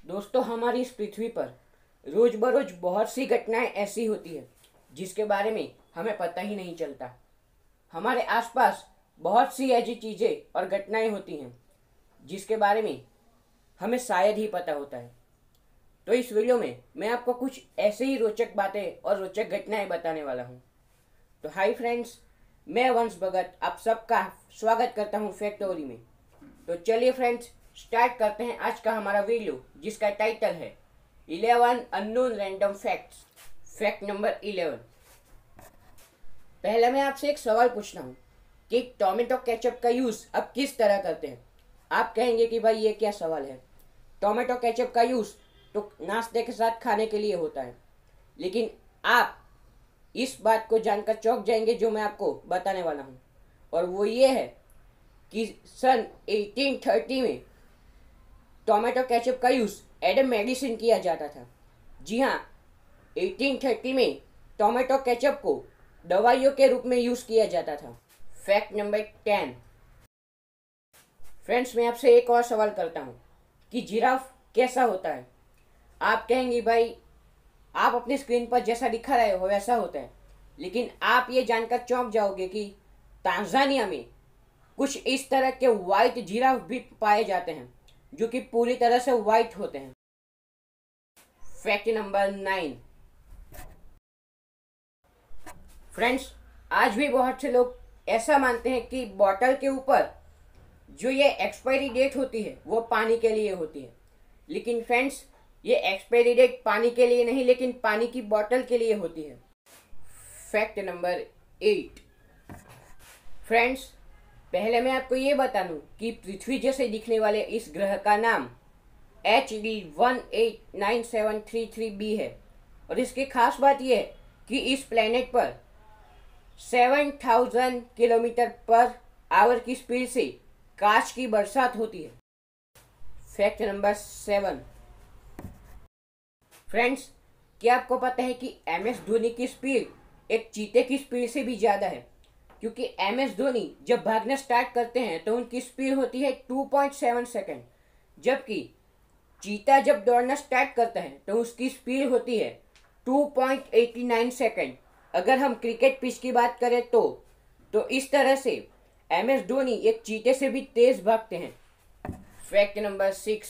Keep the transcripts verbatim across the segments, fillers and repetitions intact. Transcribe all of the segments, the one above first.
दोस्तों, हमारी इस पृथ्वी पर रोज बरोज बहुत सी घटनाएं ऐसी होती है जिसके बारे में हमें पता ही नहीं चलता। हमारे आसपास बहुत सी ऐसी चीजें और घटनाएं होती हैं जिसके बारे में हमें शायद ही पता होता है। तो इस वीडियो में मैं आपको कुछ ऐसे ही रोचक बातें और रोचक घटनाएं बताने वाला हूँ। तो हाय फ्रेंड्स, मैं वंश भगत आप सबका स्वागत करता हूँ फैक्टोरी में। तो चलिए फ्रेंड्स, स्टार्ट करते हैं आज का हमारा वीडियो, जिसका टाइटल है eleven unknown random facts. Fact number eleven. पहले मैं आपसे एक सवाल पूछना हूँ कि टोमेटो केचप का यूज आप किस तरह करते हैं। आप कहेंगे कि भाई ये क्या सवाल है, टोमेटो केचप का यूज तो नाश्ते के साथ खाने के लिए होता है। लेकिन आप इस बात को जानकर चौंक जाएंगे जो मैं आपको बताने वाला हूँ, और वो ये है कि सन एटीन थर्टी में टोमेटो केचप का यूज एज ए मेडिसिन किया जाता था। जी हाँ, एटीन थर्टी में टोमेटो केचप को दवाइयों के रूप में यूज किया जाता था। Fact number ten. फ्रेंड्स, मैं आपसे एक और सवाल करता हूँ कि जिराफ कैसा होता है। आप कहेंगे भाई आप अपनी स्क्रीन पर जैसा दिखा रहे हो वैसा होता है, लेकिन आप ये जानकर चौंक जाओगे कि तांजानिया में कुछ इस तरह के वाइट जिराफ भी पाए जाते हैं जो कि पूरी तरह से वाइट होते हैं। Fact number nine. फ्रेंड्स, आज भी बहुत से लोग ऐसा मानते हैं कि बॉटल के ऊपर जो ये एक्सपायरी डेट होती है वो पानी के लिए होती है। लेकिन फ्रेंड्स, ये एक्सपायरी डेट पानी के लिए नहीं, लेकिन पानी की बॉटल के लिए होती है। Fact number eight. फ्रेंड्स, पहले मैं आपको ये बता दूं कि पृथ्वी जैसे दिखने वाले इस ग्रह का नाम H D one eight nine seven three three B है, और इसकी खास बात यह है कि इस प्लेनेट पर seven thousand kilometre per hour की स्पीड से कांच की बरसात होती है। Fact number seven. फ्रेंड्स, क्या आपको पता है कि एम एस धोनी की स्पीड एक चीते की स्पीड से भी ज़्यादा है? क्योंकि एम एस धोनी जब भागना स्टार्ट करते हैं तो उनकी स्पीड होती है टू पॉइंट सेवन सेकेंड, जबकि चीता जब दौड़ना स्टार्ट करता है तो उसकी स्पीड होती है two point eight nine second. अगर हम क्रिकेट पिच की बात करें तो तो इस तरह से एम एस धोनी एक चीते से भी तेज भागते हैं। Fact number six.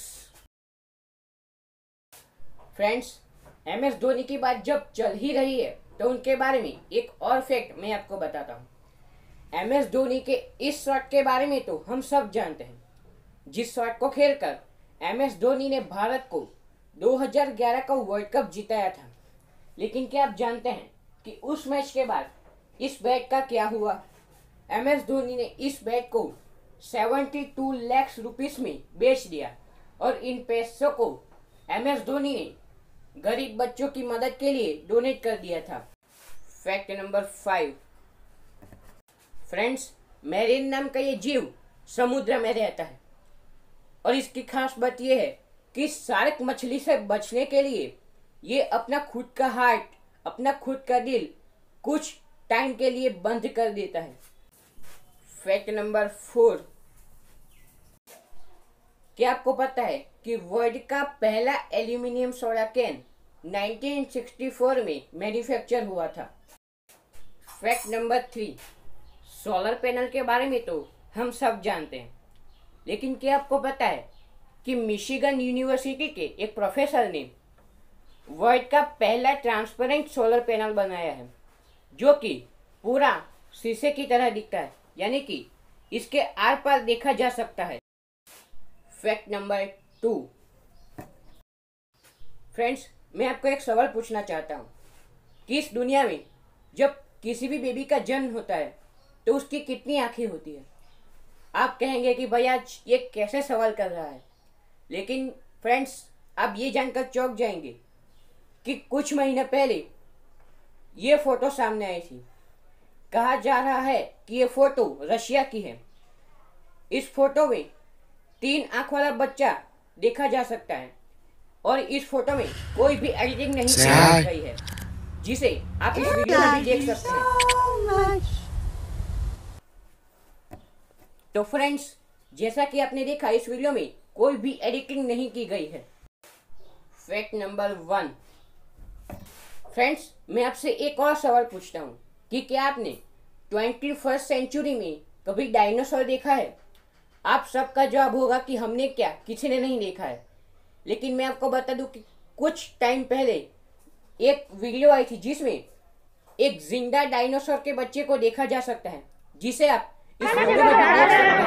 Friends, M S Dhoni की बात जब चल ही रही है तो उनके बारे में एक और फैक्ट मैं आपको बताता हूँ। एम एस धोनी के इस शॉट के बारे में तो हम सब जानते हैं, जिस शॉट को खेलकर एम एस धोनी ने भारत को दो हज़ार ग्यारह का वर्ल्ड कप जिताया था। लेकिन क्या आप जानते हैं कि उस मैच के बाद इस बैट का क्या हुआ? एम एस धोनी ने इस बैट को बहत्तर लाख रुपीस में बेच दिया, और इन पैसों को एम एस धोनी ने गरीब बच्चों की मदद के लिए डोनेट कर दिया था। Fact number five. Friends, marine नाम का ये जीव समुद्र में रहता है, और इसकी खास बात यह है कि शार्क मछली से बचने के लिए ये अपना खुद का हार्ट, अपना खुद का दिल कुछ टाइम के लिए बंद कर देता है। Fact number four. क्या आपको पता है कि वर्ल्ड का पहला aluminium soda can nineteen sixty four में मैन्युफैक्चर हुआ था? Fact number three. Solar panel के बारे में तो हम सब जानते हैं, लेकिन क्या आपको पता है कि मिशिगन यूनिवर्सिटी के एक प्रोफेसर ने वर्ल्ड का पहला ट्रांसपेरेंट सोलर पैनल बनाया है, जो कि पूरा शीशे की तरह दिखता है, यानी कि इसके आर पार देखा जा सकता है। Fact number two. फ्रेंड्स, मैं आपको एक सवाल पूछना चाहता हूँ कि इस दुनिया में जब किसी भी बेबी का जन्म होता है तो उसकी कितनी आंखें होती है? आप कहेंगे कि भाई आज ये कैसे सवाल कर रहा है, लेकिन फ्रेंड्स आप ये जानकर चौंक जाएंगे कि कुछ महीने पहले ये फोटो सामने आई थी। कहा जा रहा है कि ये फोटो रशिया की है। इस फोटो में तीन आंख वाला बच्चा देखा जा सकता है, और इस फोटो में कोई भी एडिटिंग नहीं की गई है, जिसे आप इस वीडियो में भी देख सकते हैं। तो फ्रेंड्स, जैसा कि आपने देखा, इस वीडियो में कोई भी एडिटिंग नहीं की गई है। Fact number one. फ्रेंड्स, मैं आपसे एक और सवाल पूछता हूँ कि क्या आपने ट्वेंटी फर्स्ट सेंचुरी में कभी डायनासोर देखा है? आप सबका जवाब होगा कि हमने क्या, किसी ने नहीं देखा है। लेकिन मैं आपको बता दूं कि कुछ टाइम पहले एक वीडियो आई थी जिसमें एक जिंदा डायनासोर के बच्चे को देखा जा सकता है, जिसे आप इस वीडियो में भी देख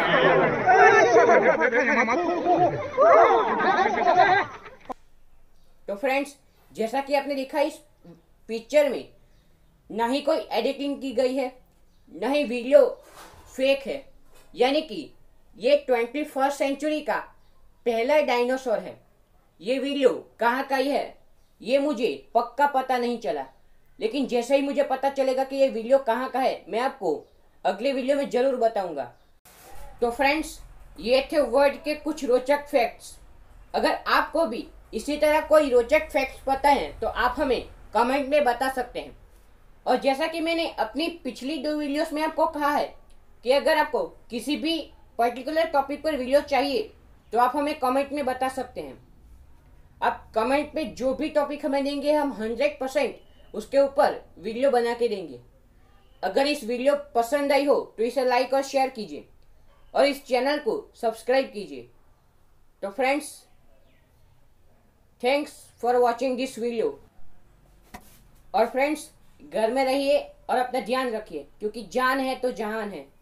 सकते हैं। तो फ्रेंड्स, जैसा कि आपने देखा इस पिक्चर में ना ही कोई एडिटिंग की गई है, ना ही वीडियो फेक है, यानी कि ये ट्वेंटी फर्स्ट सेंचुरी का पहला डायनासोर है। ये वीडियो कहाँ का ही है ये मुझे पक्का पता नहीं चला, लेकिन जैसे ही मुझे पता चलेगा कि ये वीडियो कहाँ का है मैं आपको अगले वीडियो में जरूर बताऊंगा। तो फ्रेंड्स, ये थे वर्ल्ड के कुछ रोचक फैक्ट्स। अगर आपको भी इसी तरह कोई रोचक फैक्ट्स पता है तो आप हमें कमेंट में बता सकते हैं। और जैसा कि मैंने अपनी पिछली दो वीडियोस में आपको कहा है कि अगर आपको किसी भी पर्टिकुलर टॉपिक पर वीडियो चाहिए तो आप हमें कमेंट में बता सकते हैं। आप कमेंट में जो भी टॉपिक हमें देंगे हम हंड्रेड परसेंट उसके ऊपर वीडियो बना के देंगे। अगर इस वीडियो पसंद आई हो तो इसे लाइक और शेयर कीजिए और इस चैनल को सब्सक्राइब कीजिए। तो friends, thanks for watching this video. और फ्रेंड्स, घर में रहिए और अपना ध्यान रखिए, क्योंकि जान है तो जहान है।